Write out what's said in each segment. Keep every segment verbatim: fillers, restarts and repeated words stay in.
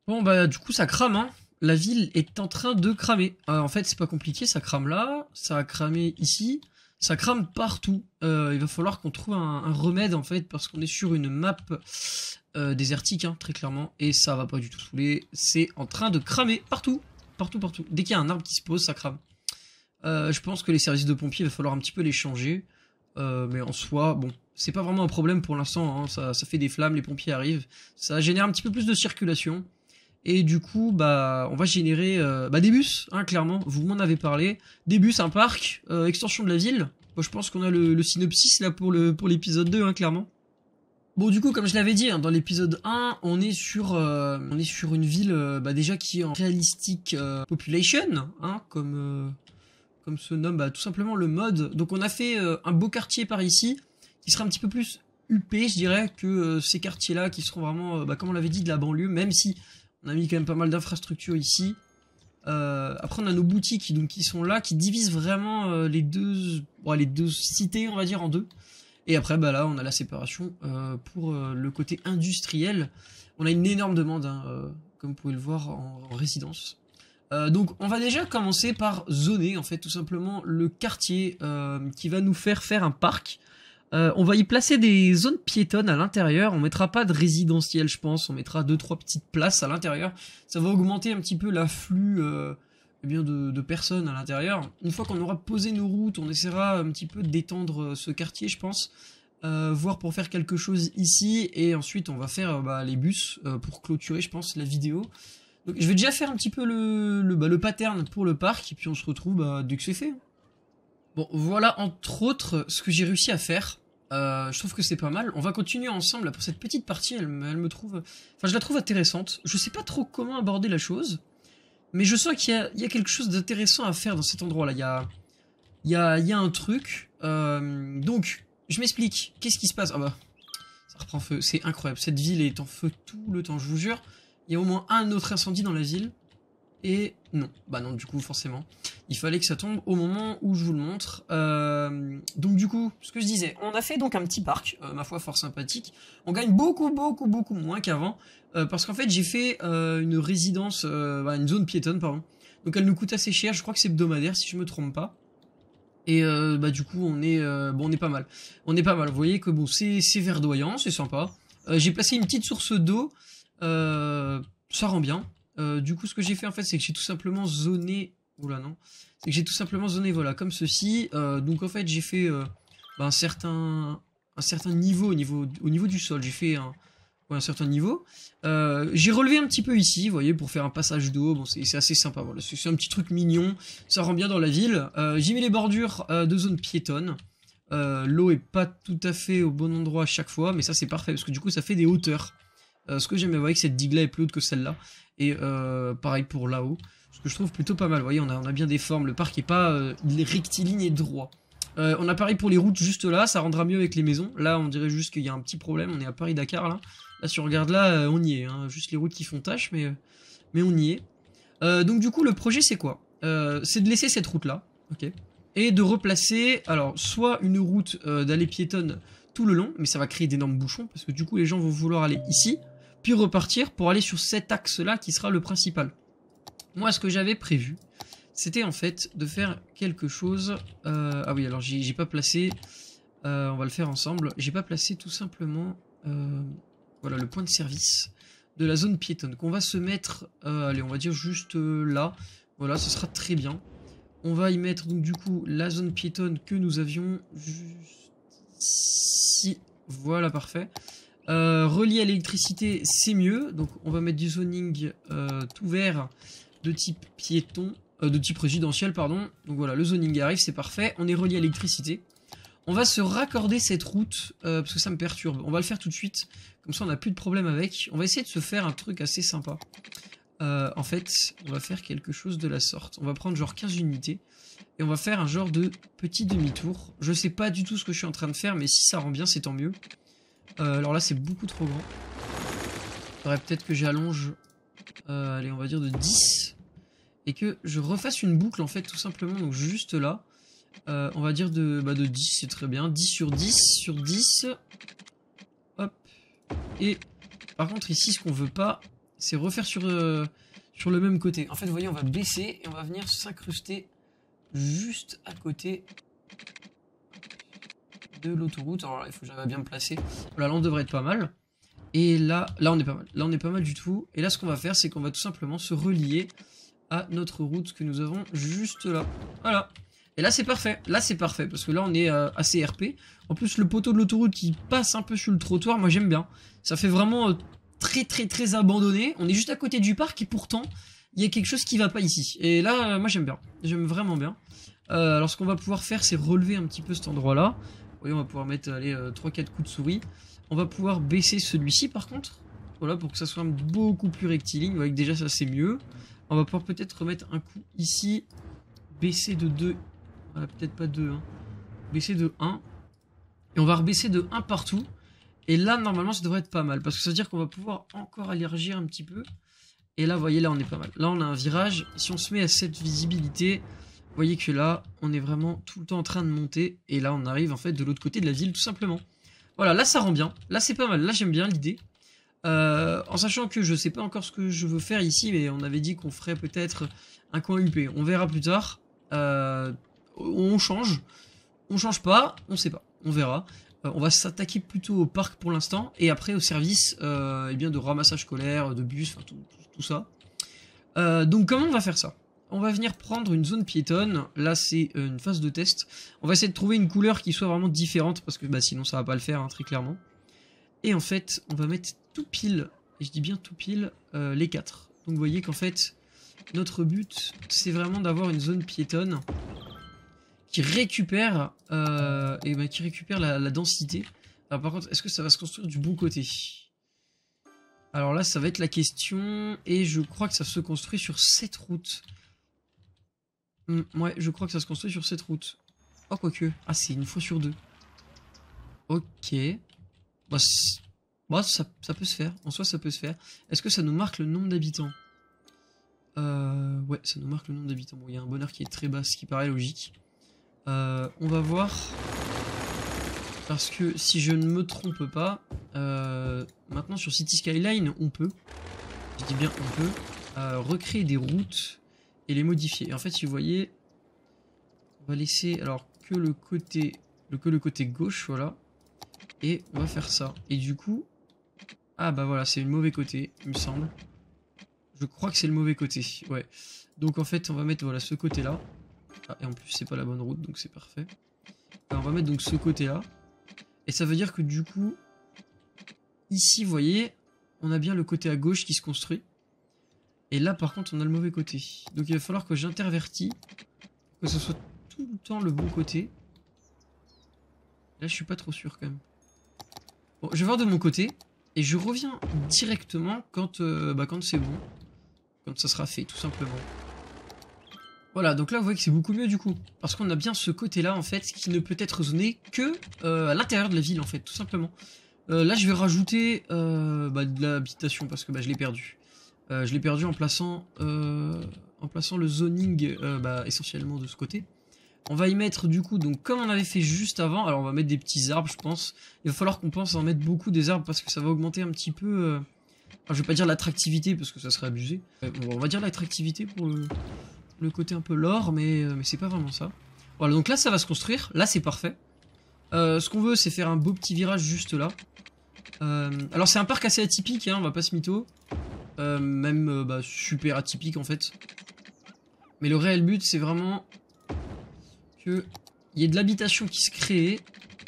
Bon bah du coup ça crame hein. La ville est en train de cramer. Euh, en fait c'est pas compliqué, ça crame là, ça a cramé ici, ça crame partout. Euh, il va falloir qu'on trouve un, un remède en fait parce qu'on est sur une map euh, désertique hein, très clairement. Et ça va pas du tout saouler, c'est en train de cramer partout. Partout partout. Dès qu'il y a un arbre qui se pose ça crame. Euh, je pense que les services de pompiers il va falloir un petit peu les changer. Euh, mais en soi bon c'est pas vraiment un problème pour l'instant hein. ça, ça fait des flammes, les pompiers arrivent. Ça génère un petit peu plus de circulation. Et du coup, bah, on va générer euh, bah, des bus, hein, clairement. Vous m'en avez parlé. Des bus, un parc, euh, extension de la ville. Bon, je pense qu'on a le, le synopsis là pour le pour l'épisode deux, hein, clairement. Bon, du coup, comme je l'avais dit, hein, dans l'épisode un, on est sur euh, on est sur une ville euh, bah, déjà qui est en realistic euh, population, hein, comme euh, comme se nomme bah, tout simplement le mode. Donc, on a fait euh, un beau quartier par ici, qui sera un petit peu plus huppé, je dirais, que euh, ces quartiers-là qui seront vraiment, euh, bah, comme on l'avait dit, de la banlieue, même si on a mis quand même pas mal d'infrastructures ici. Euh, après on a nos boutiques donc qui sont là, qui divisent vraiment euh, les deux, bon, les deux cités on va dire en deux. Et après bah là on a la séparation euh, pour euh, le côté industriel. On a une énorme demande hein, euh, comme vous pouvez le voir en, en résidence. Euh, donc on va déjà commencer par zoner en fait tout simplement le quartier euh, qui va nous faire faire un parc. Euh, on va y placer des zones piétonnes à l'intérieur, on mettra pas de résidentiel je pense, on mettra deux trois petites places à l'intérieur. Ça va augmenter un petit peu l'afflux euh, eh bien de, de personnes à l'intérieur. Une fois qu'on aura posé nos routes, on essaiera un petit peu d'étendre ce quartier je pense, euh, voir pour faire quelque chose ici, et ensuite on va faire bah, les bus euh, pour clôturer je pense la vidéo. Donc je vais déjà faire un petit peu le, le, bah, le pattern pour le parc, et puis on se retrouve bah, dès que c'est fait. Bon, voilà entre autres ce que j'ai réussi à faire. Euh, je trouve que c'est pas mal. On va continuer ensemble là, pour cette petite partie. Elle, me- elle me trouve, enfin, je la trouve intéressante. Je sais pas trop comment aborder la chose, mais je sens qu'il y a, il y a quelque chose d'intéressant à faire dans cet endroit-là. Il y a, il y a, il y a un truc. Euh, donc, je m'explique. Qu'est-ce qui se passe? Ah bah, ça reprend feu. C'est incroyable. Cette ville est en feu tout le temps. Je vous jure. Il y a au moins un autre incendie dans la ville. Et non, bah non, du coup, forcément. Il fallait que ça tombe au moment où je vous le montre. Euh, donc du coup, ce que je disais, on a fait donc un petit parc, euh, ma foi fort sympathique. On gagne beaucoup, beaucoup, beaucoup moins qu'avant. Euh, parce qu'en fait, j'ai fait euh, une résidence, euh, bah, une zone piétonne, pardon. Donc elle nous coûte assez cher, je crois que c'est hebdomadaire si je me trompe pas. Et euh, bah du coup, on est, euh, bon, on est pas mal. On est pas mal, vous voyez que bon, c'est verdoyant, c'est sympa. Euh, j'ai placé une petite source d'eau, euh, ça rend bien. Euh, du coup, ce que j'ai fait en fait, c'est que j'ai tout simplement zoné. Oula, non. C'est que j'ai tout simplement zoné, voilà, comme ceci. Euh, donc en fait, j'ai fait euh, bah, un certain, un certain niveau au niveau, au niveau du sol. J'ai fait un, ouais, un certain niveau. Euh, j'ai relevé un petit peu ici, vous voyez, pour faire un passage d'eau. Bon, c'est assez sympa. Voilà, c'est un petit truc mignon. Ça rend bien dans la ville. Euh, j'ai mis les bordures euh, de zones piétonnes. Euh, L'eau est pas tout à fait au bon endroit à chaque fois, mais ça c'est parfait parce que du coup ça fait des hauteurs. Euh, ce que j'aime, vous voyez que cette digue là est plus haute que celle-là. Et euh, pareil pour là-haut. Ce que je trouve plutôt pas mal. Vous voyez, on a, on a bien des formes. Le parc est pas euh, rectiligne et droit. Euh, on a pareil pour les routes juste là. Ça rendra mieux avec les maisons. Là, on dirait juste qu'il y a un petit problème. On est à Paris-Dakar là. Là, si on regarde là, euh, on y est. Hein. Juste les routes qui font tâche, mais, mais on y est. Euh, donc du coup, le projet c'est quoi? euh, C'est de laisser cette route là. Ok. Et de replacer, alors, soit une route euh, d'aller piétonne tout le long, mais ça va créer d'énormes bouchons, parce que du coup, les gens vont vouloir aller ici, puis repartir pour aller sur cet axe-là qui sera le principal. Moi, ce que j'avais prévu, c'était en fait de faire quelque chose... Euh, ah oui, alors j'ai pas placé... Euh, on va le faire ensemble. J'ai pas placé tout simplement... Euh, voilà, le point de service de la zone piétonne, qu'on va se mettre... Euh, allez, on va dire juste euh, là. Voilà, ce sera très bien. On va y mettre donc du coup la zone piétonne que nous avions juste ici. Voilà, parfait. Euh, relié à l'électricité, c'est mieux. Donc on va mettre du zoning euh, tout vert de type piéton, euh, de type résidentiel, pardon. Donc voilà, le zoning arrive, c'est parfait. On est relié à l'électricité. On va se raccorder cette route, euh, parce que ça me perturbe. On va le faire tout de suite, comme ça on n'a plus de problème avec. On va essayer de se faire un truc assez sympa. Euh, en fait, on va faire quelque chose de la sorte. On va prendre genre quinze unités, et on va faire un genre de petit demi-tour. Je sais pas du tout ce que je suis en train de faire, mais si ça rend bien, c'est tant mieux. Euh, alors là, c'est beaucoup trop grand. Il faudrait peut-être que j'allonge, euh, allez, on va dire de dix. Et que je refasse une boucle, en fait, tout simplement. Donc juste là. Euh, on va dire de, bah, de dix, c'est très bien. dix sur dix sur dix. Hop. Et par contre, ici, ce qu'on veut pas, c'est refaire sur, euh, sur le même côté. En fait, vous voyez, on va baisser et on va venir s'incruster juste à côté de l'autoroute. Alors là, il faut que j'arrive à bien me placer. Voilà, là, on devrait être pas mal. Et là, là, on est pas mal. Là, on est pas mal du tout. Et là, ce qu'on va faire, c'est qu'on va tout simplement se relier à notre route que nous avons juste là. Voilà. Et là, c'est parfait. Là, c'est parfait. Parce que là, on est euh, assez R P. En plus, le poteau de l'autoroute qui passe un peu sur le trottoir, moi, j'aime bien. Ça fait vraiment euh, très, très, très abandonné. On est juste à côté du parc et pourtant, il y a quelque chose qui va pas ici. Et là, euh, moi, j'aime bien. J'aime vraiment bien. Euh, alors, ce qu'on va pouvoir faire, c'est relever un petit peu cet endroit-là. Vous voyez, on va pouvoir mettre allez, euh, trois quatre coups de souris. On va pouvoir baisser celui-ci, par contre. Voilà, pour que ça soit beaucoup plus rectiligne. Vous voyez que déjà, ça, c'est mieux. On va pouvoir peut-être remettre un coup ici. Baisser de deux. Voilà, peut-être pas deux. Hein. Baisser de un. Et on va rebaisser de un partout. Et là, normalement, ça devrait être pas mal. Parce que ça veut dire qu'on va pouvoir encore élargir un petit peu. Et là, vous voyez, là, on est pas mal. Là, on a un virage. Si on se met à cette visibilité, vous voyez que là, on est vraiment tout le temps en train de monter. Et là, on arrive, en fait, de l'autre côté de la ville, tout simplement. Voilà, là, ça rend bien. Là, c'est pas mal. Là, j'aime bien l'idée. Euh, en sachant que je sais pas encore ce que je veux faire ici, mais on avait dit qu'on ferait peut-être un coin U P. On verra plus tard. Euh, on change. On change pas, on sait pas. On verra. Euh, on va s'attaquer plutôt au parc pour l'instant. Et après au service euh, eh bien de ramassage scolaire, de bus, enfin tout, tout, tout ça. Euh, donc comment on va faire ça? On va venir prendre une zone piétonne. Là c'est euh, une phase de test. On va essayer de trouver une couleur qui soit vraiment différente. Parce que bah, sinon ça va pas le faire hein, très clairement. Et en fait on va mettre tout pile. Et je dis bien tout pile euh, les quatre. Donc vous voyez qu'en fait notre but c'est vraiment d'avoir une zone piétonne qui récupère euh, et ben, qui récupère la, la densité. Alors par contre, est-ce que ça va se construire du bon côté? Alors là, ça va être la question. Et je crois que ça se construit sur cette route. Hum, ouais, je crois que ça se construit sur cette route. Oh, quoique. Ah, c'est une fois sur deux. Ok. Bah, bah ça, ça peut se faire. En soi, ça peut se faire. Est-ce que ça nous marque le nombre d'habitants? euh, Ouais, ça nous marque le nombre d'habitants. Bon, il y a un bonheur qui est très bas, ce qui paraît logique. Euh, on va voir, parce que si je ne me trompe pas, euh, maintenant sur City Skyline, on peut, je dis bien on peut, euh, recréer des routes et les modifier. Et en fait, si vous voyez, on va laisser alors que le côté, le, que le côté gauche, voilà, et on va faire ça. Et du coup, ah bah voilà, c'est le mauvais côté, il me semble. Je crois que c'est le mauvais côté, ouais. Donc en fait, on va mettre voilà ce côté-là. Ah, et en plus c'est pas la bonne route donc c'est parfait. Alors, on va mettre donc ce côté là. Et ça veut dire que du coup ici vous voyez on a bien le côté à gauche qui se construit. Et là par contre on a le mauvais côté. Donc il va falloir que j'intervertis. Que ce soit tout le temps le bon côté. Là je suis pas trop sûr quand même. Bon je vais voir de mon côté. Et je reviens directement quand, euh, bah, quand c'est bon. Quand ça sera fait tout simplement. Voilà, donc là vous voyez que c'est beaucoup mieux du coup. Parce qu'on a bien ce côté-là en fait, qui ne peut être zoné que euh, à l'intérieur de la ville en fait, tout simplement. Euh, là je vais rajouter euh, bah, de l'habitation parce que bah, je l'ai perdu. Euh, je l'ai perdu en plaçant, euh, en plaçant le zoning euh, bah, essentiellement de ce côté. On va y mettre du coup, donc comme on avait fait juste avant, alors on va mettre des petits arbres je pense. Il va falloir qu'on pense à en mettre beaucoup des arbres parce que ça va augmenter un petit peu... Euh... Enfin, je vais pas dire l'attractivité parce que ça serait abusé. Euh, bon, on va dire l'attractivité pour le... le côté un peu lore, mais, mais c'est pas vraiment ça. Voilà, donc là ça va se construire, là c'est parfait. Euh, ce qu'on veut c'est faire un beau petit virage juste là. Euh, alors c'est un parc assez atypique, hein, on va pas se mytho. Euh, même euh, bah, super atypique en fait. Mais le réel but c'est vraiment qu'il y ait de l'habitation qui se crée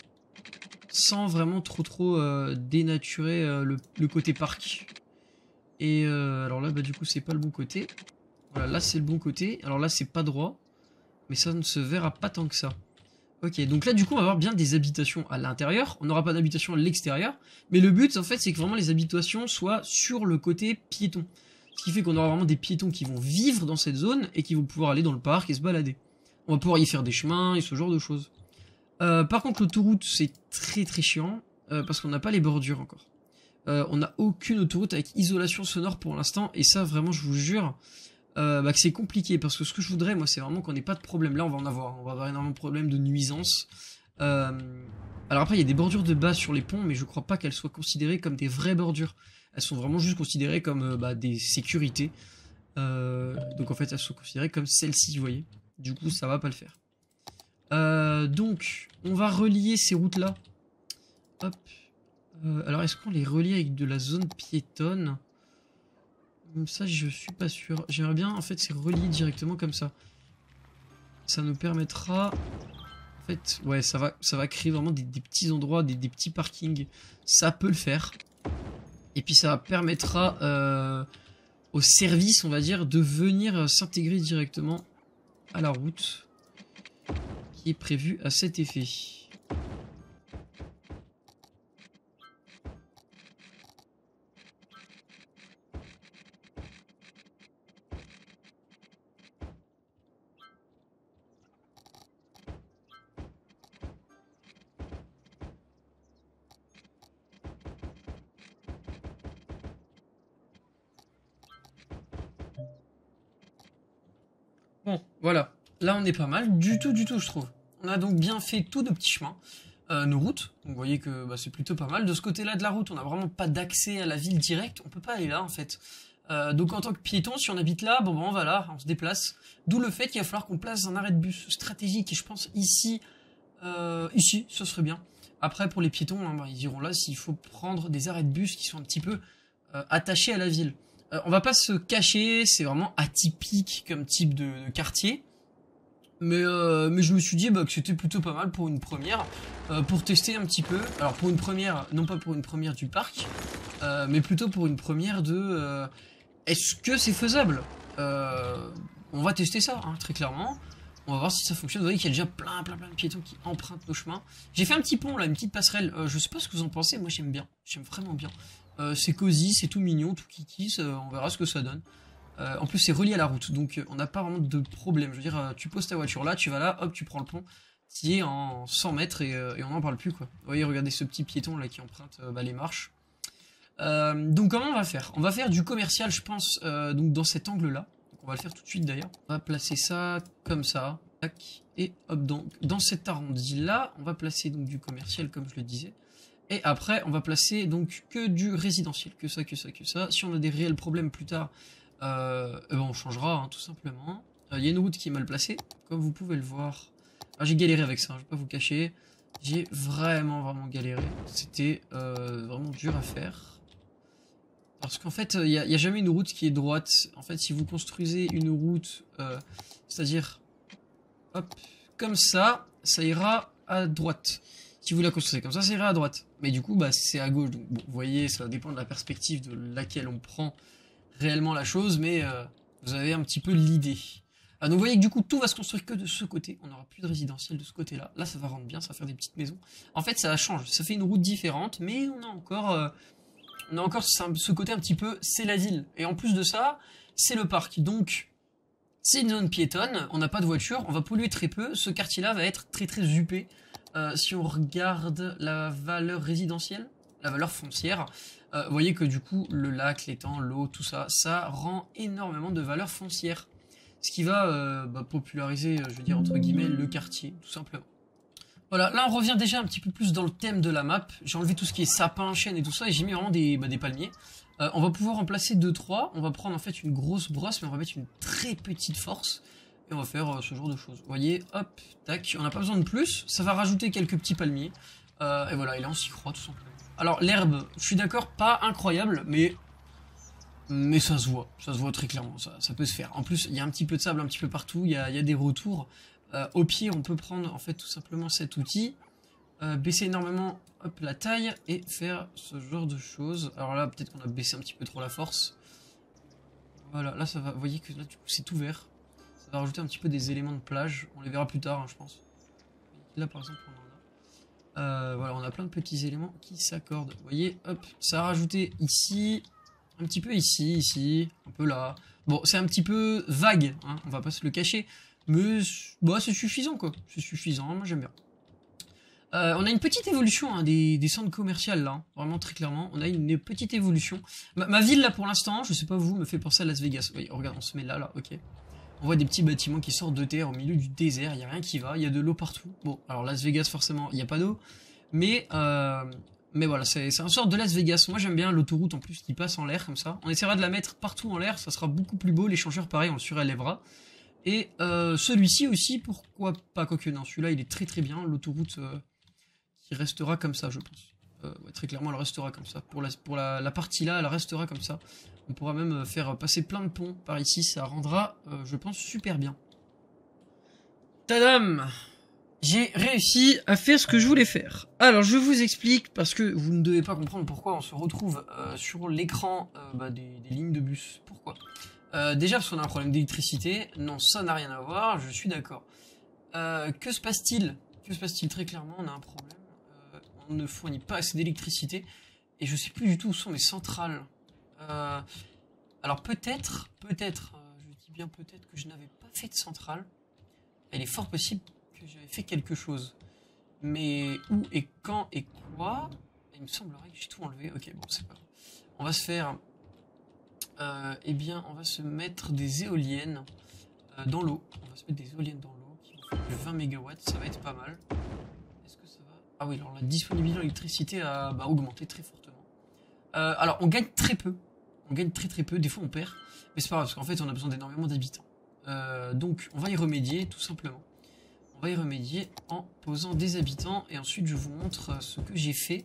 sans vraiment trop trop euh, dénaturer euh, le, le côté parc. Et euh, alors là bah, du coup c'est pas le bon côté. Voilà, là c'est le bon côté. Alors là c'est pas droit. Mais ça ne se verra pas tant que ça. Ok, donc là du coup on va avoir bien des habitations à l'intérieur. On n'aura pas d'habitation à l'extérieur. Mais le but en fait c'est que vraiment les habitations soient sur le côté piéton. Ce qui fait qu'on aura vraiment des piétons qui vont vivre dans cette zone et qui vont pouvoir aller dans le parc et se balader. On va pouvoir y faire des chemins et ce genre de choses. Euh, par contre l'autoroute c'est très très chiant. Euh, parce qu'on n'a pas les bordures encore. Euh, on n'a aucune autoroute avec isolation sonore pour l'instant. Et ça vraiment je vous jure... Euh, bah que c'est compliqué parce que ce que je voudrais moi c'est vraiment qu'on n'ait pas de problème. Là on va en avoir, on va avoir énormément de problèmes de nuisance. Euh, alors après il y a des bordures de base sur les ponts mais je crois pas qu'elles soient considérées comme des vraies bordures. elles sont vraiment juste considérées comme euh, bah, des sécurités. Euh, donc en fait, elles sont considérées comme celles-ci, vous voyez. Du coup, ça va pas le faire. Euh, donc, on va relier ces routes-là. Hop. Euh, alors, est-ce qu'on les relie avec de la zone piétonne? Ça, je suis pas sûr. J'aimerais bien, en fait, c'est relier directement comme ça. Ça nous permettra... En fait, ouais, ça va, ça va créer vraiment des, des petits endroits, des, des petits parkings. Ça peut le faire. Et puis, ça permettra euh, au service, on va dire, de venir s'intégrer directement à la route qui est prévue à cet effet. Bon, voilà. Là, on est pas mal. Du tout, du tout, je trouve. On a donc bien fait tous nos petits chemins. Euh, nos routes. Donc, vous voyez que bah, c'est plutôt pas mal. De ce côté-là de la route, on n'a vraiment pas d'accès à la ville directe. On peut pas aller là, en fait. Euh, donc, en tant que piéton, si on habite là, bon, bon, on va là, on se déplace. D'où le fait qu'il va falloir qu'on place un arrêt de bus stratégique. Et je pense ici, euh, ici, ça serait bien. Après, pour les piétons, hein, bah, ils iront là s'il faut prendre des arrêts de bus qui sont un petit peu euh, attachés à la ville. Euh, on va pas se cacher, c'est vraiment atypique comme type de, de quartier. Mais, euh, mais je me suis dit bah, que c'était plutôt pas mal pour une première, euh, pour tester un petit peu. Alors pour une première, non pas pour une première du parc, euh, mais plutôt pour une première de... Euh, est-ce que c'est faisable? euh, On va tester ça, hein, très clairement. On va voir si ça fonctionne. Vous voyez qu'il y a déjà plein plein plein de piétons qui empruntent nos chemins. J'ai fait un petit pont là, une petite passerelle. Euh, je sais pas ce que vous en pensez, moi j'aime bien. J'aime vraiment bien. Euh, c'est cosy, c'est tout mignon, tout kiki, ça, on verra ce que ça donne. Euh, en plus c'est relié à la route, donc euh, on n'a pas vraiment de problème. Je veux dire, euh, tu poses ta voiture là, tu vas là, hop, tu prends le pont, tu es en cent mètres et, euh, et on n'en parle plus quoi. Vous voyez, regardez ce petit piéton là qui emprunte euh, bah, les marches. Euh, donc comment on va faire? On va faire du commercial, je pense, euh, donc dans cet angle là. Donc, on va le faire tout de suite d'ailleurs. On va placer ça comme ça, tac, et hop, donc dans cet arrondi là, on va placer donc du commercial comme je le disais. Et après, on va placer donc que du résidentiel, que ça, que ça, que ça. Si on a des réels problèmes plus tard, euh, eh ben on changera, hein, tout simplement. Il euh, y a une route qui est mal placée, comme vous pouvez le voir. Ah, j'ai galéré avec ça, hein, je vais pas vous cacher. J'ai vraiment, vraiment galéré. C'était euh, vraiment dur à faire. Parce qu'en fait, il n'y a, y a jamais une route qui est droite. En fait, si vous construisez une route, euh, c'est-à-dire, hop, comme ça, ça ira à droite. Si vous la construisez comme ça, ça ira à droite. Mais du coup, bah, c'est à gauche. Donc, bon, vous voyez, ça dépend de la perspective de laquelle on prend réellement la chose, mais euh, vous avez un petit peu l'idée. Ah, donc, vous voyez que du coup, tout va se construire que de ce côté. On n'aura plus de résidentiel de ce côté-là. Là, ça va rendre bien, ça va faire des petites maisons. En fait, ça change. Ça fait une route différente, mais on a encore, euh, on a encore ce, ce côté un petit peu, c'est la ville. Et en plus de ça, c'est le parc. Donc, c'est une zone piétonne. On n'a pas de voiture. On va polluer très peu. Ce quartier-là va être très très huppé. Euh, si on regarde la valeur résidentielle, la valeur foncière, euh, vous voyez que du coup, le lac, l'étang, l'eau, tout ça, ça rend énormément de valeur foncière. Ce qui va euh, bah, populariser, je veux dire, entre guillemets, le quartier, tout simplement. Voilà, là on revient déjà un petit peu plus dans le thème de la map. J'ai enlevé tout ce qui est sapin, chêne et tout ça, et j'ai mis vraiment des, bah, des palmiers. Euh, on va pouvoir en placer deux trois. On va prendre en fait une grosse brosse, mais on va mettre une très petite force. Et on va faire euh, ce genre de choses. Vous voyez, hop, tac, on n'a pas besoin de plus. Ça va rajouter quelques petits palmiers. Euh, et voilà, et là on s'y croit tout simplement. Alors l'herbe, je suis d'accord, pas incroyable, mais mais ça se voit. Ça se voit très clairement, ça, ça peut se faire. En plus, il y a un petit peu de sable un petit peu partout, il y a, il y a des retours. Euh, au pied, on peut prendre en fait tout simplement cet outil, euh, baisser énormément hop, la taille et faire ce genre de choses. Alors là, peut-être qu'on a baissé un petit peu trop la force. Voilà, là ça va, vous voyez que là du coup c'est ouvert. Ça va rajouter un petit peu des éléments de plage. On les verra plus tard, hein, je pense. Là, par exemple, on en a. Euh, voilà, on a plein de petits éléments qui s'accordent. Vous voyez, hop, ça a rajouté ici, un petit peu ici, ici, un peu là. Bon, c'est un petit peu vague, hein, on va pas se le cacher. Mais bah, c'est suffisant, quoi. C'est suffisant, moi j'aime bien. Euh, on a une petite évolution hein, des, des centres commerciaux là, hein, vraiment très clairement. On a une petite évolution. Ma, ma ville là pour l'instant, je sais pas vous, me fait penser à Las Vegas. Vous voyez, regarde, on se met là, là, ok. On voit des petits bâtiments qui sortent de terre au milieu du désert, il n'y a rien qui va, il y a de l'eau partout. Bon, alors Las Vegas forcément, il n'y a pas d'eau, mais euh, Mais voilà, c'est un sort de Las Vegas. Moi j'aime bien l'autoroute en plus qui passe en l'air comme ça. On essaiera de la mettre partout en l'air, ça sera beaucoup plus beau. L'échangeur pareil, on le surélèvera. Et euh, celui-ci aussi, pourquoi pas, quoique non, celui-là il est très très bien. L'autoroute euh, qui restera comme ça, je pense. Euh, ouais, très clairement, elle restera comme ça. Pour la, pour la, la partie là, elle restera comme ça. On pourra même faire passer plein de ponts par ici, ça rendra, euh, je pense, super bien. Tadam! J'ai réussi à faire ce que je voulais faire. Alors, je vous explique, parce que vous ne devez pas comprendre pourquoi on se retrouve euh, sur l'écran euh, bah, des, des lignes de bus. Pourquoi euh, Déjà, parce qu'on a un problème d'électricité. Non, ça n'a rien à voir, je suis d'accord. Euh, que se passe-t-il Que se passe-t-il Très clairement, on a un problème. Euh, on ne fournit pas assez d'électricité. Et je sais plus du tout où sont mes centrales. Euh, alors, peut-être, peut-être, euh, je dis bien peut-être que je n'avais pas fait de centrale. Il est fort possible que j'avais fait quelque chose. Mais où et quand et quoi? Il me semblerait que j'ai tout enlevé. Ok, bon, c'est pas grave. On va se faire... Euh, eh bien, on va se mettre des éoliennes euh, dans l'eau. On va se mettre des éoliennes dans l'eau qui vont faire vingt mégawatts. Ça va être pas mal. Est-ce que ça va? Ah oui, alors la disponibilité d'électricité a bah, augmenté très fortement. Euh, alors, on gagne très peu. On gagne très très peu. Des fois, on perd. Mais c'est pas grave, parce qu'en fait, on a besoin d'énormément d'habitants. Euh, donc, on va y remédier, tout simplement. On va y remédier en posant des habitants et ensuite je vous montre ce que j'ai fait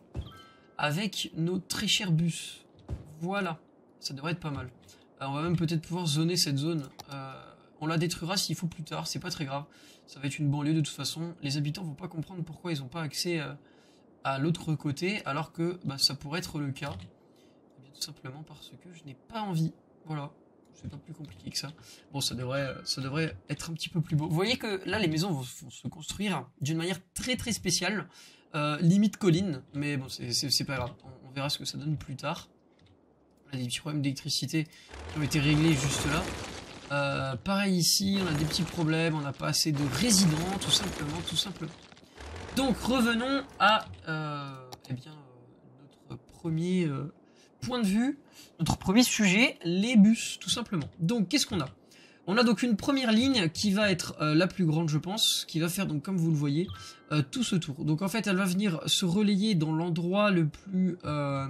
avec nos très chers bus. Voilà, ça devrait être pas mal. Euh, on va même peut-être pouvoir zoner cette zone. Euh, on la détruira s'il faut plus tard, c'est pas très grave. Ça va être une banlieue de toute façon. Les habitants vont pas comprendre pourquoi ils n'ont pas accès euh, à l'autre côté alors que bah, ça pourrait être le cas. Et bien, tout simplement parce que je n'ai pas envie. Voilà. C'est pas plus compliqué que ça. Bon, ça devrait, ça devrait être un petit peu plus beau. Vous voyez que là, les maisons vont, vont se construire d'une manière très très spéciale. Euh, limite colline, mais bon, c'est pas grave. On, on verra ce que ça donne plus tard. On a des petits problèmes d'électricité qui ont été réglés juste là. Euh, pareil ici, on a des petits problèmes. On n'a pas assez de résidents, tout simplement, tout simplement. Donc, revenons à euh, eh bien, notre premier... Euh, point de vue, notre premier sujet, les bus, tout simplement. Donc, qu'est-ce qu'on a? On a donc une première ligne qui va être euh, la plus grande, je pense, qui va faire, donc comme vous le voyez, euh, tout ce tour. Donc, en fait, elle va venir se relayer dans l'endroit le plus euh,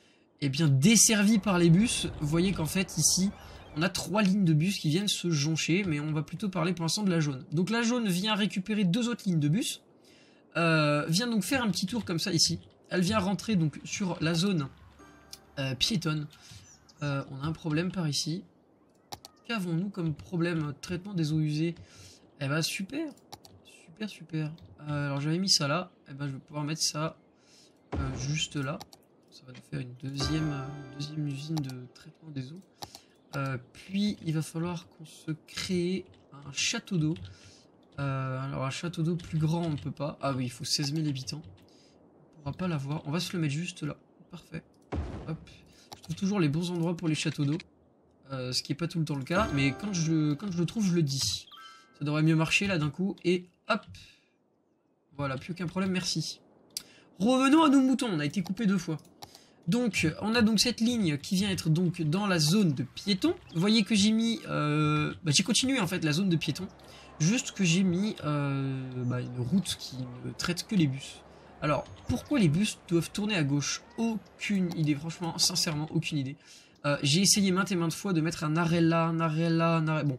eh bien, desservi par les bus. Vous voyez qu'en fait, ici, on a trois lignes de bus qui viennent se joncher, mais on va plutôt parler pour l'instant de la jaune. Donc, la jaune vient récupérer deux autres lignes de bus, euh, vient donc faire un petit tour comme ça, ici. Elle vient rentrer donc sur la zone Euh, piétonne. Euh, on a un problème par ici. Qu'avons-nous comme problème? Traitement des eaux usées. Eh ben super. Super, super. Euh, alors j'avais mis ça là. Eh ben je vais pouvoir mettre ça euh, juste là. Ça va nous faire une deuxième, euh, deuxième usine de traitement des eaux. Euh, puis il va falloir qu'on se crée un château d'eau. Euh, alors un château d'eau plus grand on ne peut pas. Ah oui, il faut seize mille habitants. On ne pourra pas l'avoir. On va se le mettre juste là. Parfait. Hop. Je trouve toujours les bons endroits pour les châteaux d'eau, euh, ce qui n'est pas tout le temps le cas, mais quand je, quand je le trouve, je le dis. Ça devrait mieux marcher là d'un coup, et hop. Voilà, plus aucun problème, merci. Revenons à nos moutons, on a été coupé deux fois. Donc, on a donc cette ligne qui vient être donc dans la zone de piétons. Vous voyez que j'ai mis... Euh, bah, j'ai continué en fait la zone de piétons, juste que j'ai mis euh, bah, une route qui ne traite que les bus. Alors, pourquoi les bus doivent tourner à gauche? Aucune idée, franchement, sincèrement, aucune idée. Euh, j'ai essayé maintes et maintes fois de mettre un arrêt là, un arrêt là, un arrêt... Bon.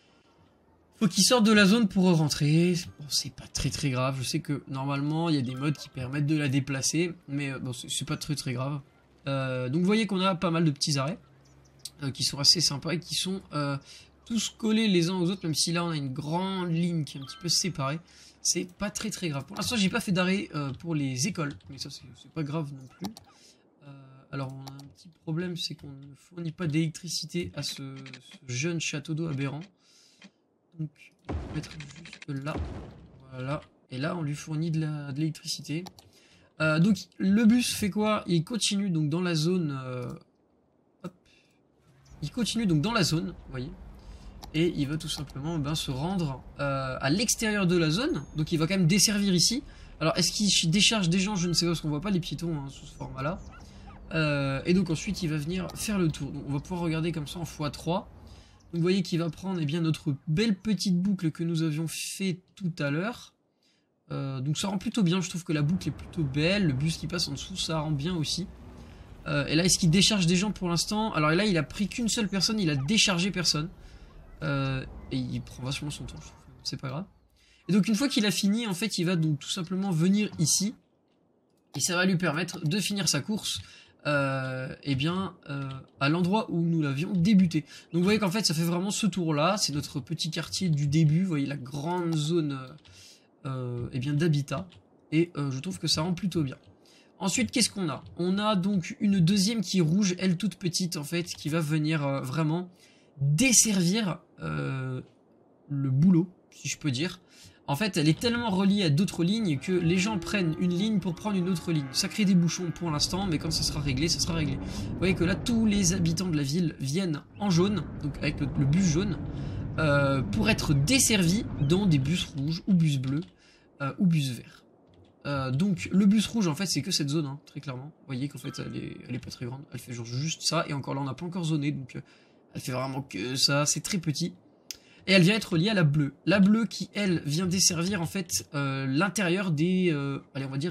Faut qu'ils sortent de la zone pour rentrer. Bon, c'est pas très très grave. Je sais que, normalement, il y a des modes qui permettent de la déplacer. Mais bon, c'est pas très très grave. Euh, donc, vous voyez qu'on a pas mal de petits arrêts. Euh, qui sont assez sympas et qui sont euh, tous collés les uns aux autres. Même si là, on a une grande ligne qui est un petit peu séparée. C'est pas très très grave. Pour l'instant, j'ai pas fait d'arrêt euh, pour les écoles, mais ça c'est pas grave non plus. Euh, alors, on a un petit problème, c'est qu'on ne fournit pas d'électricité à ce, ce jeune château d'eau aberrant. Donc, on va mettre juste là. Voilà. Et là, on lui fournit de l'électricité. Euh, donc, le bus fait quoi? Il continue donc dans la zone. Euh, hop. Il continue donc dans la zone, vous voyez. Et il va tout simplement ben, se rendre euh, à l'extérieur de la zone. Donc il va quand même desservir ici. Alors est-ce qu'il décharge des gens? Je ne sais pas parce qu'on voit pas les piétons hein, sous ce format là. Euh, et donc ensuite il va venir faire le tour. Donc on va pouvoir regarder comme ça en fois trois. Donc vous voyez qu'il va prendre eh bien, notre belle petite boucle que nous avions fait tout à l'heure. Euh, donc ça rend plutôt bien, je trouve que la boucle est plutôt belle, le bus qui passe en dessous, ça rend bien aussi. Euh, et là, est-ce qu'il décharge des gens pour l'instant? Alors là, il a pris qu'une seule personne, il a déchargé personne. Euh, et il prend vachement son temps, je trouve, c'est pas grave. Et donc une fois qu'il a fini, en fait, il va donc tout simplement venir ici. Et ça va lui permettre de finir sa course. Euh, et bien euh, à l'endroit où nous l'avions débuté. Donc vous voyez qu'en fait ça fait vraiment ce tour là, c'est notre petit quartier du début, vous voyez la grande zone euh, et bien d'habitat, et euh, je trouve que ça rend plutôt bien. Ensuite qu'est-ce qu'on a? On a donc une deuxième qui est rouge, elle toute petite en fait, qui va venir euh, vraiment desservir euh, le boulot, si je peux dire. En fait, elle est tellement reliée à d'autres lignes que les gens prennent une ligne pour prendre une autre ligne. Ça crée des bouchons pour l'instant, mais quand ça sera réglé, ça sera réglé. Vous voyez que là, tous les habitants de la ville viennent en jaune, donc avec le, le bus jaune, euh, pour être desservis dans des bus rouges ou bus bleus euh, ou bus verts. Euh, donc le bus rouge, en fait, c'est que cette zone, hein, très clairement. Vous voyez qu'en fait, elle est, elle est pas très grande. Elle fait genre juste ça, et encore là, on n'a pas encore zoné, donc euh, elle fait vraiment que ça. C'est très petit. Et elle vient être reliée à la bleue. La bleue qui, elle, vient desservir en fait euh, l'intérieur des, euh, allez on va dire,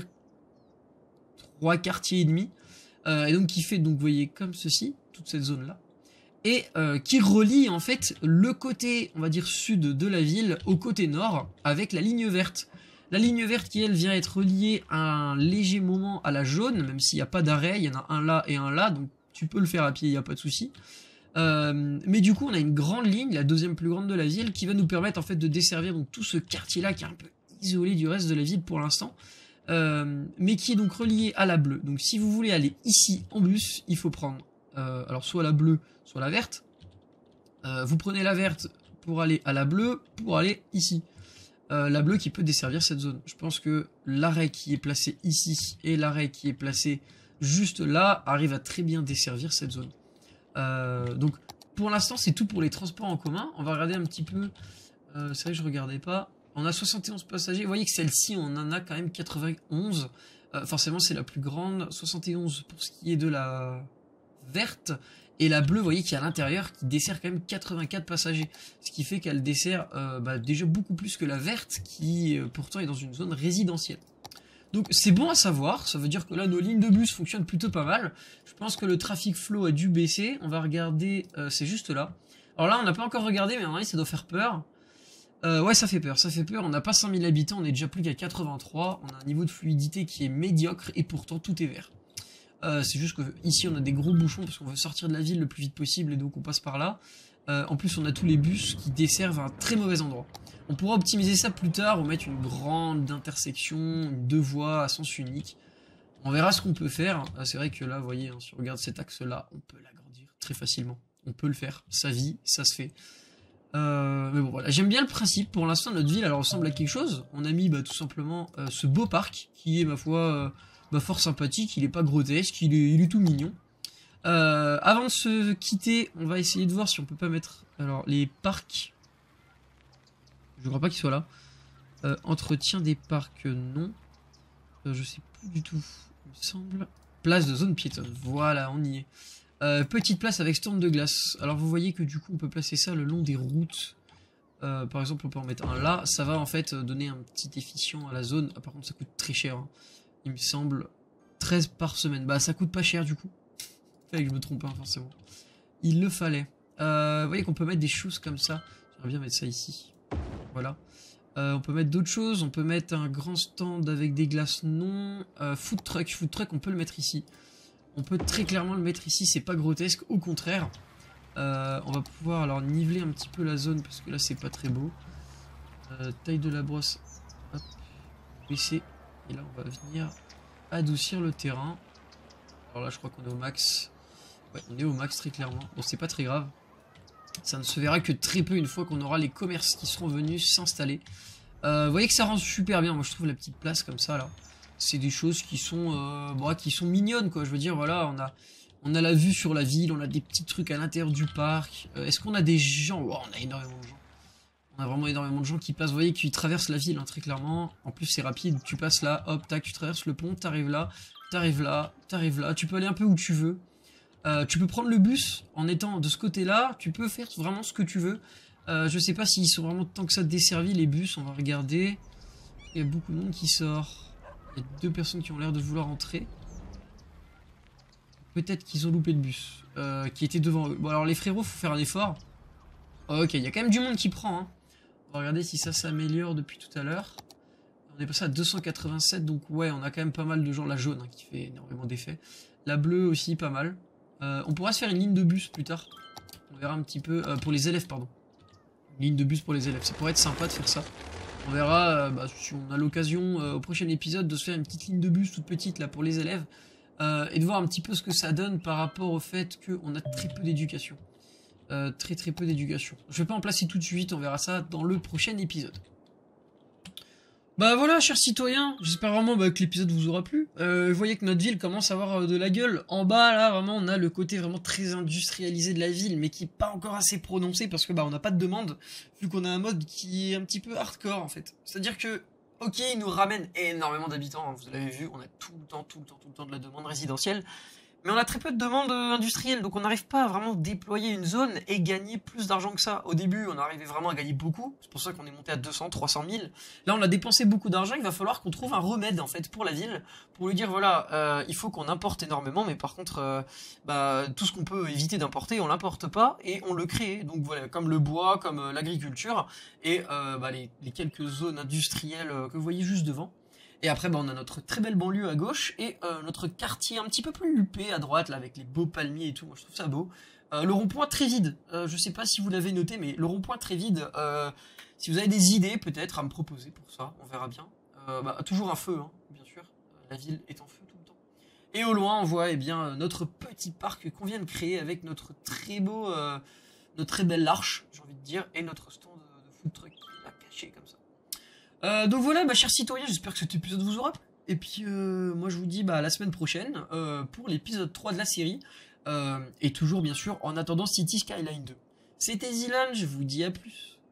trois quartiers et demi. Euh, et donc qui fait, donc vous voyez, comme ceci, toute cette zone-là. Et euh, qui relie en fait le côté, on va dire, sud de la ville au côté nord avec la ligne verte. La ligne verte qui, elle, vient être reliée à un léger moment à la jaune, même s'il n'y a pas d'arrêt, il y en a un là et un là, donc tu peux le faire à pied, il n'y a pas de souci. Euh, mais du coup on a une grande ligne, la deuxième plus grande de la ville, qui va nous permettre en fait de desservir donc tout ce quartier là qui est un peu isolé du reste de la ville pour l'instant, euh, mais qui est donc relié à la bleue. Donc si vous voulez aller ici en bus, il faut prendre euh, alors soit la bleue soit la verte. Euh, vous prenez la verte pour aller à la bleue pour aller ici. Euh, la bleue qui peut desservir cette zone. Je pense que l'arrêt qui est placé ici et l'arrêt qui est placé juste là arrive à très bien desservir cette zone. Euh, donc pour l'instant c'est tout pour les transports en commun. On va regarder un petit peu, euh, c'est vrai que je regardais pas, on a soixante et onze passagers, vous voyez que celle-ci on en a quand même quatre-vingt-onze, euh, forcément c'est la plus grande, soixante et onze pour ce qui est de la verte, et la bleue vous voyez qu'il y a à l'intérieur qui dessert quand même quatre-vingt-quatre passagers, ce qui fait qu'elle dessert euh, bah, déjà beaucoup plus que la verte qui euh, pourtant est dans une zone résidentielle. Donc c'est bon à savoir, ça veut dire que là nos lignes de bus fonctionnent plutôt pas mal. Je pense que le trafic flow a dû baisser, on va regarder, euh, c'est juste là. Alors là on n'a pas encore regardé mais à mon avis ça doit faire peur. Euh, ouais ça fait peur, ça fait peur, on n'a pas cinq mille habitants, on est déjà plus qu'à quatre-vingt-trois, on a un niveau de fluidité qui est médiocre et pourtant tout est vert. Euh, c'est juste que ici on a des gros bouchons parce qu'on veut sortir de la ville le plus vite possible et donc on passe par là. Euh, en plus on a tous les bus qui desservent un très mauvais endroit. On pourra optimiser ça plus tard, ou mettre une grande intersection, une deux voies à sens unique. On verra ce qu'on peut faire. C'est vrai que là, vous voyez, hein, si on regarde cet axe-là, on peut l'agrandir très facilement. On peut le faire. Ça vit, ça se fait. Euh, mais bon, voilà. J'aime bien le principe. Pour l'instant, notre ville, elle ressemble à quelque chose. On a mis bah, tout simplement euh, ce beau parc, qui est, ma foi, euh, bah, fort sympathique. Il est pas grotesque, il est, il est tout mignon. Euh, avant de se quitter, on va essayer de voir si on peut pas mettre alors les parcs. Je crois pas qu'il soit là. Euh, entretien des parcs, non. Euh, je sais plus du tout. Il me semble. Place de zone piétonne. Voilà, on y est. Euh, petite place avec stand de glace. Alors vous voyez que du coup on peut placer ça le long des routes. Euh, par exemple on peut en mettre un là. Ça va en fait donner un petit efficient à la zone. Ah, par contre ça coûte très cher. Hein. Il me semble treize par semaine. Bah ça coûte pas cher du coup. Fallait que je me trompe pas forcément. Il le fallait. Euh, vous voyez qu'on peut mettre des choses comme ça. J'aimerais bien mettre ça ici. Voilà. Euh, on peut mettre d'autres choses. On peut mettre un grand stand avec des glaces non. Euh, food truck. Food truck, on peut le mettre ici. On peut très clairement le mettre ici. C'est pas grotesque. Au contraire. Euh, on va pouvoir alors niveler un petit peu la zone parce que là c'est pas très beau. Euh, taille de la brosse. Hop. Baisser. Et là on va venir adoucir le terrain. Alors là je crois qu'on est au max. Ouais, on est au max très clairement. Bon, c'est pas très grave. Ça ne se verra que très peu une fois qu'on aura les commerces qui seront venus s'installer. Euh, vous voyez que ça rend super bien. Moi je trouve la petite place comme ça là. C'est des choses qui sont, euh, bon, qui sont mignonnes quoi. Je veux dire voilà, on a, on a la vue sur la ville, on a des petits trucs à l'intérieur du parc. Euh, Est-ce qu'on a des gens? Oh, on a énormément de gens. On a vraiment énormément de gens qui passent. Vous voyez qu'ils traversent la ville hein, très clairement. En plus c'est rapide. Tu passes là, hop, tac, tu traverses le pont, t'arrives là, t'arrives là, t'arrives là. Tu peux aller un peu où tu veux. Euh, tu peux prendre le bus en étant de ce côté-là, tu peux faire vraiment ce que tu veux. Euh, je sais pas s'ils sont vraiment tant que ça desservis les bus, on va regarder. Il y a beaucoup de monde qui sort. Il y a deux personnes qui ont l'air de vouloir entrer. Peut-être qu'ils ont loupé le bus. Euh, qui était devant eux. Bon alors les frérots, faut faire un effort. Oh, ok, il y a quand même du monde qui prend. Hein. On va regarder si ça s'améliore depuis tout à l'heure. On est passé à deux cent quatre-vingt-sept, donc ouais, on a quand même pas mal de gens. La jaune, hein, qui fait énormément d'effet. La bleue aussi, pas mal. Euh, on pourra se faire une ligne de bus plus tard. On verra un petit peu... Euh, pour les élèves, pardon. Une ligne de bus pour les élèves. Ça pourrait être sympa de faire ça. On verra euh, bah, si on a l'occasion euh, au prochain épisode de se faire une petite ligne de bus toute petite là pour les élèves. Euh, et de voir un petit peu ce que ça donne par rapport au fait qu'on a très peu d'éducation. Euh, très très peu d'éducation. Je vais pas en placer tout de suite, on verra ça dans le prochain épisode. Bah voilà, chers citoyens, j'espère vraiment bah, que l'épisode vous aura plu. Euh, vous voyez que notre ville commence à avoir euh, de la gueule. En bas, là, vraiment, on a le côté vraiment très industrialisé de la ville, mais qui est pas encore assez prononcé parce que bah on n'a pas de demande, vu qu'on a un mode qui est un petit peu hardcore en fait. C'est-à-dire que, ok, il nous ramène énormément d'habitants, hein, vous l'avez vu, on a tout le temps, tout le temps, tout le temps de la demande résidentielle. Mais on a très peu de demandes industrielles, donc on n'arrive pas à vraiment déployer une zone et gagner plus d'argent que ça. Au début, on arrivait vraiment à gagner beaucoup, c'est pour ça qu'on est monté à deux cents, trois cent mille. Là, on a dépensé beaucoup d'argent, il va falloir qu'on trouve un remède, en fait, pour la ville, pour lui dire, voilà, euh, il faut qu'on importe énormément, mais par contre, euh, bah, tout ce qu'on peut éviter d'importer, on l'importe pas, et on le crée. Donc voilà, comme le bois, comme euh, l'agriculture, et euh, bah, les, les quelques zones industrielles euh, que vous voyez juste devant. Et après, bah, on a notre très belle banlieue à gauche et euh, notre quartier un petit peu plus huppé à droite, là, avec les beaux palmiers et tout. Moi, je trouve ça beau. Euh, le rond-point très vide. Euh, je sais pas si vous l'avez noté, mais le rond-point très vide. Euh, si vous avez des idées, peut-être, à me proposer pour ça, on verra bien. Euh, bah, toujours un feu, hein, bien sûr. La ville est en feu tout le temps. Et au loin, on voit eh bien notre petit parc qu'on vient de créer avec notre très beau, euh, notre très belle arche, j'ai envie de dire, et notre stand de, de food truck là, caché comme ça. Euh, donc voilà, bah, chers citoyens, j'espère que cet épisode vous aura plu. Et puis, euh, moi je vous dis bah, à la semaine prochaine euh, pour l'épisode trois de la série. Euh, et toujours, bien sûr, en attendant City Skyline deux. C'était Zilan, je vous dis à plus.